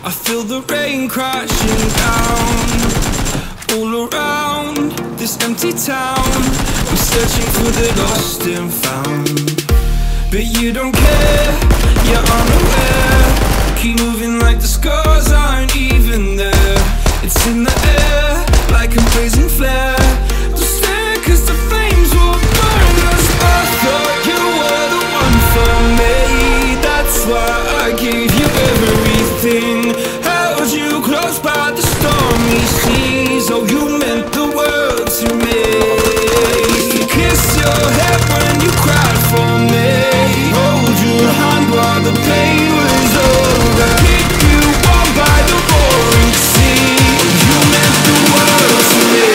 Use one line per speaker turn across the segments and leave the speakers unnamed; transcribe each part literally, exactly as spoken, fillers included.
I feel the rain crashing down all around this empty town. I'm searching for the lost and found, but you don't care, you're unaware. Keep moving like the scars aren't even there. It's in the air like a blazing flare. Don't stare cause the flames will burn us. I thought you were the one for me, that's why I gave you everything. Held you close by the stormy seas. Oh, you meant the world to me. Kiss your head when you cried for me. Hold your hand while the pain was over. Keep you warm by the roaring sea. You meant the world to me.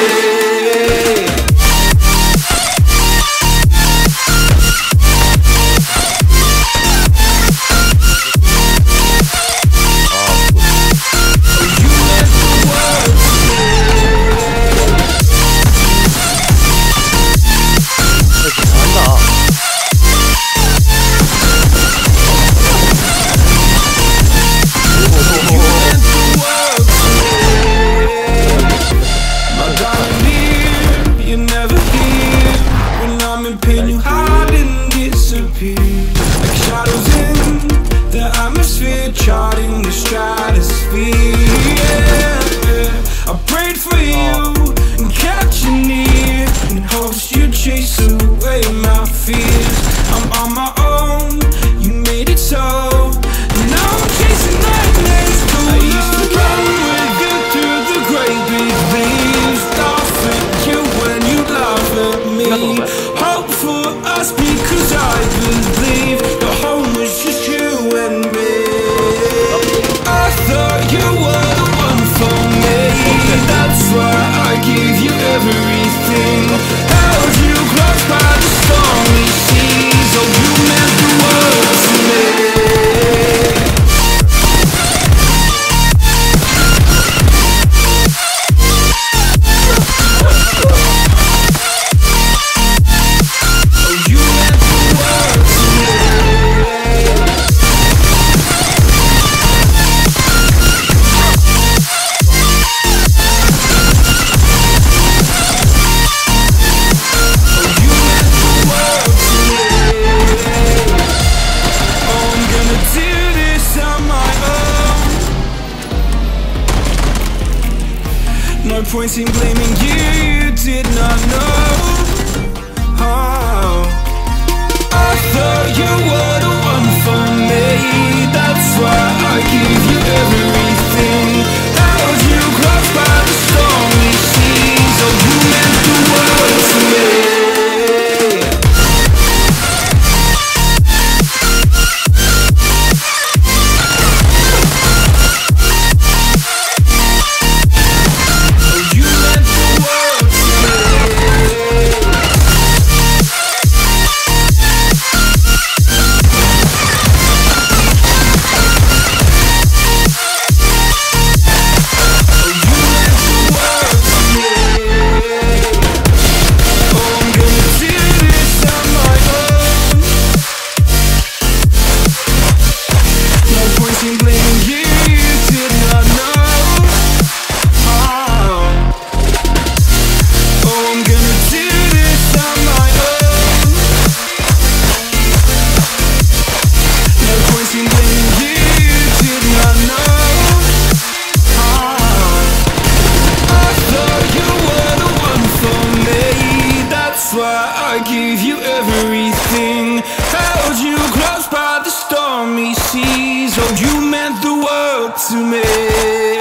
Like shadows in the atmosphere, charting the stratosphere. Yeah. I prayed for you and kept you near in hopes you'd chase away my fears. I'm on my own, you made it so. Now I'm chasing nightmares. I used to run with you through the great big leaves, laugh at you when you laugh at me. Hope for us because I believe the home was just you and me. I thought you were the one for me, that's why I gave you everything. Held you close by the stormy seas. Oh, you meant the world to me. No point in blaming you, you did not know. Oh, I thought you were the one for me, that's why I gave you everything. Held you close by the stormy seas. Oh, you meant the world to me. I gave you everything, held you close by the stormy seas. Oh, you meant the world to me.